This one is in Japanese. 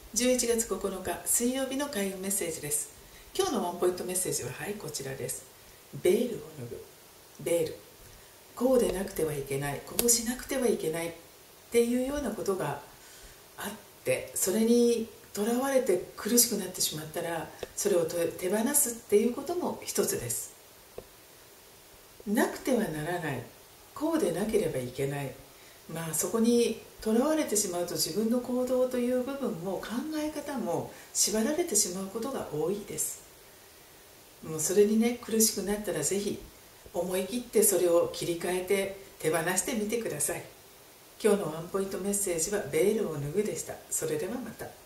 11月9日水曜日の開運メッセージです。今日のワンポイントメッセージはこちらです。ベールを脱ぐ。ベール、こうでなくてはいけない、こうしなくてはいけないっていうようなことがあって、それにとらわれて苦しくなってしまったら、それを手放すっていうことも一つです。なくてはならない、こうでなければいけない、そこにとらわれてしまうと、自分の行動という部分も考え方も縛られてしまうことが多いです。もうそれに苦しくなったら、ぜひ思い切ってそれを切り替えて手放してみてください。今日のワンポイントメッセージはベールを脱ぐでした。それではまた。